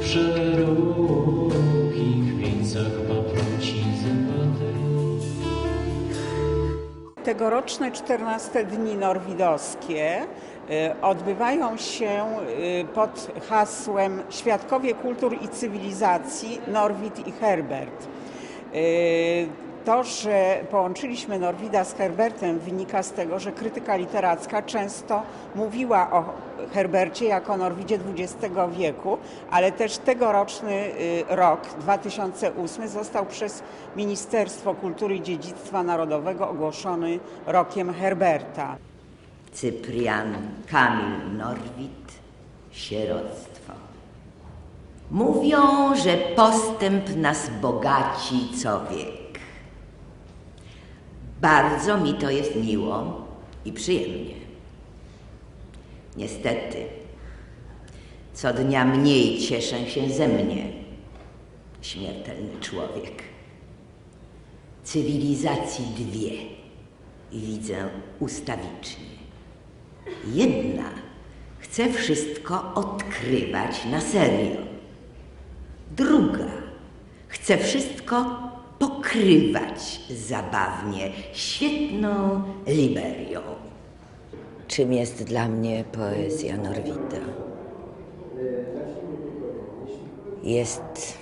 szerokich wieńcach paproci zębatej. Tegoroczne 14 dni norwidowskie odbywają się pod hasłem Świadkowie Kultur i Cywilizacji Norwid i Herbert. To, że połączyliśmy Norwida z Herbertem, wynika z tego, że krytyka literacka często mówiła o Herbercie jako o Norwidzie XX wieku, ale też tegoroczny rok, 2008, został przez Ministerstwo Kultury i Dziedzictwa Narodowego ogłoszony rokiem Herberta. Cyprian Kamil Norwid, sieroctwo. Mówią, że postęp nas bogaci co wiek. Bardzo mi to jest miło i przyjemnie. Niestety, co dnia mniej cieszę się ze mnie, śmiertelny człowiek. Cywilizacji dwie widzę ustawicznie. Jedna chce wszystko odkrywać na serio. Druga chce wszystko pokrywać zabawnie, świetną liberią. Czym jest dla mnie poezja Norwida? Jest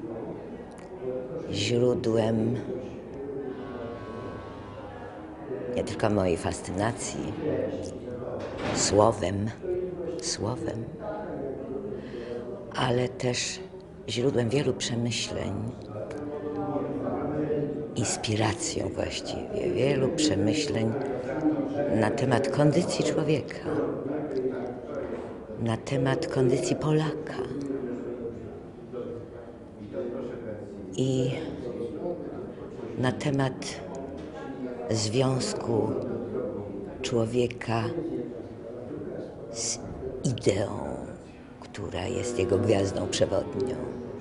źródłem nie tylko mojej fascynacji słowem, ale też źródłem wielu przemyśleń, inspiracją właściwie, wielu przemyśleń na temat kondycji człowieka, na temat kondycji Polaka i na temat związku człowieka z ideą, która jest jego gwiazdą przewodnią.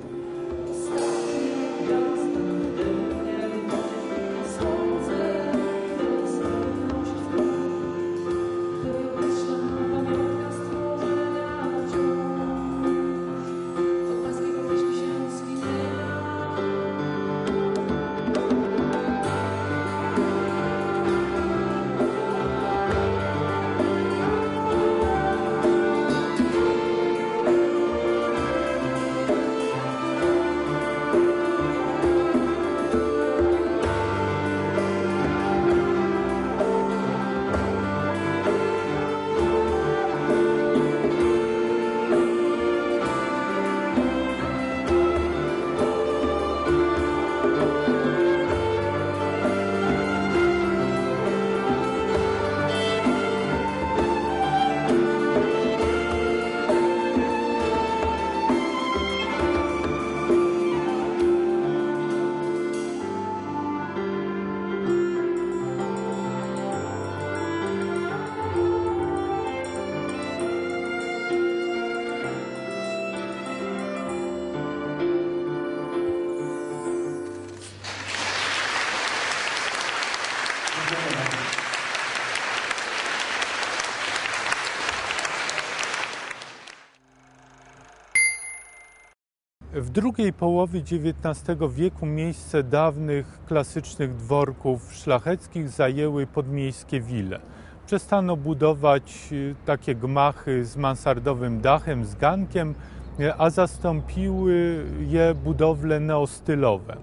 W drugiej połowie XIX wieku miejsce dawnych klasycznych dworków szlacheckich zajęły podmiejskie wille. Przestano budować takie gmachy z mansardowym dachem, z gankiem, a zastąpiły je budowle neostylowe.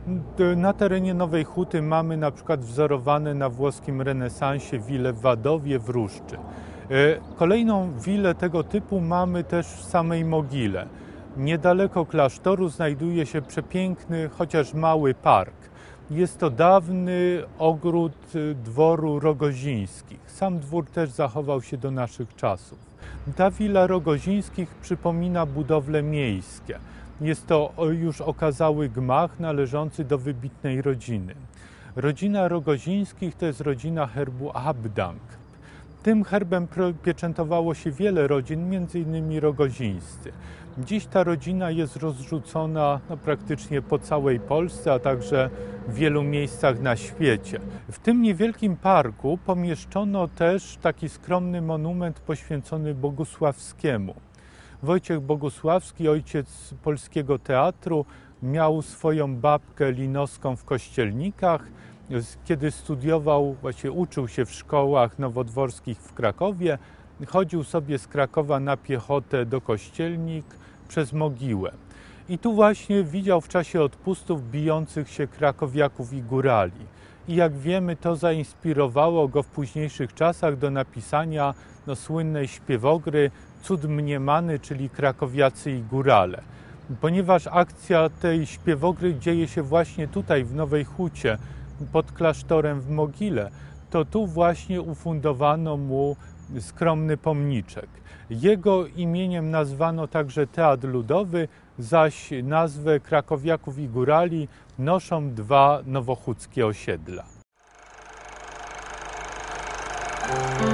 Na terenie Nowej Huty mamy na przykład wzorowane na włoskim renesansie willę w Wadowie w Ruszczy. Kolejną willę tego typu mamy też w samej Mogile. Niedaleko klasztoru znajduje się przepiękny, chociaż mały park. Jest to dawny ogród dworu Rogozińskich. Sam dwór też zachował się do naszych czasów. Ta willa Rogozińskich przypomina budowle miejskie. Jest to już okazały gmach należący do wybitnej rodziny. Rodzina Rogozińskich to jest rodzina herbu Abdank. Tym herbem pieczętowało się wiele rodzin, m.in. rogozińscy. Dziś ta rodzina jest rozrzucona praktycznie po całej Polsce, a także w wielu miejscach na świecie. W tym niewielkim parku pomieszczono też taki skromny monument poświęcony Bogusławskiemu. Wojciech Bogusławski, ojciec polskiego teatru, miał swoją babkę linowską w Kościelnikach. Kiedy studiował, właśnie uczył się w szkołach nowodworskich w Krakowie, chodził sobie z Krakowa na piechotę do Kościelnik przez Mogiłę. I tu właśnie widział w czasie odpustów bijących się krakowiaków i górali. I jak wiemy, to zainspirowało go w późniejszych czasach do napisania słynnej śpiewogry Cud mniemany, czyli Krakowiacy i górale. Ponieważ akcja tej śpiewogry dzieje się właśnie tutaj w Nowej Hucie, pod klasztorem w Mogile, to tu właśnie ufundowano mu skromny pomniczek. Jego imieniem nazwano także Teatr Ludowy, zaś nazwę Krakowiaków i Górali noszą dwa nowochódzkie osiedla.